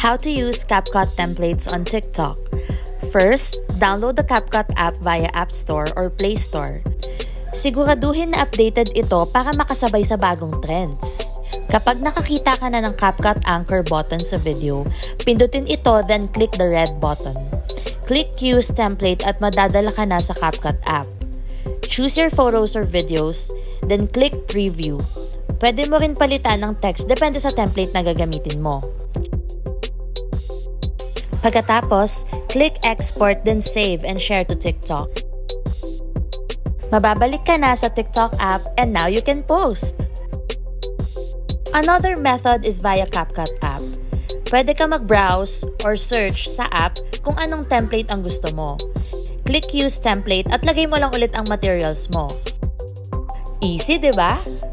How to use CapCut templates on TikTok. First, download the CapCut app via App Store or Play Store. Siguraduhin na updated ito para makasabay sa bagong trends. Kapag nakakita ka na ng CapCut anchor button sa video, pindutin ito then click the red button. Click Use Template at madadala ka na sa CapCut app. Choose your photos or videos, then click Preview. Pwede mo rin palitan ng text depende sa template na gagamitin mo. Pagkatapos, click Export then Save and Share to TikTok. Mababalik ka na sa TikTok app and now you can post! Another method is via CapCut app. Pwede ka mag-browse or search sa app kung anong template ang gusto mo. Click Use Template at lagay mo lang ulit ang materials mo. Easy, di ba?